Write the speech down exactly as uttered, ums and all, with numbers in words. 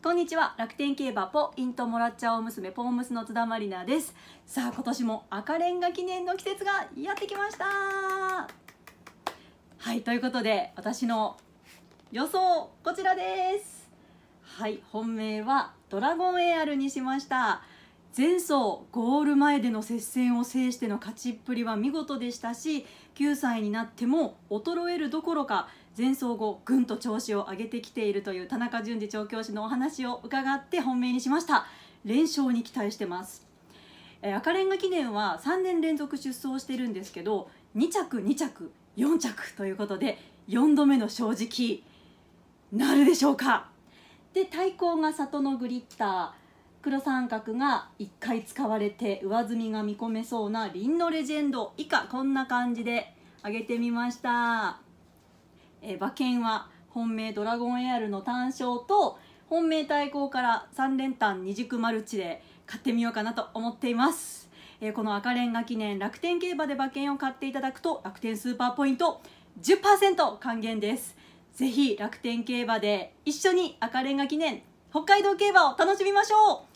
こんにちは。楽天競馬ポイントもらっちゃおう娘ポンムスの津田まりなです。さあ、今年も赤レンガ記念の季節がやってきました。はい、ということで私の予想こちらです。はい、本命はドラゴンエアルにしました。前走ゴール前での接戦を制しての勝ちっぷりは見事でしたし、きゅうさいになっても衰えるどころか前走後ぐんと調子を上げてきているという田中淳二調教師のお話を伺って本命にしました。連勝に期待してます。えー、赤レンガ記念はさんねん連続出走してるんですけど、に着に着よん着ということでよんどめの正直なるでしょうか。で、対抗が里のグリッター、黒三角がいっかい使われて上積みが見込めそうなリンノレジェンド以下、こんな感じで上げてみました。えー、馬券は本命ドラゴンエアルの単勝と本命対抗からさん連単二軸マルチで買ってみようかなと思っています。えー、この赤レンガ記念楽天競馬で馬券を買っていただくと楽天スーパーポイント じゅっパーセント 還元です。ぜひ楽天競馬で一緒に赤レンガ記念北海道競馬を楽しみましょう。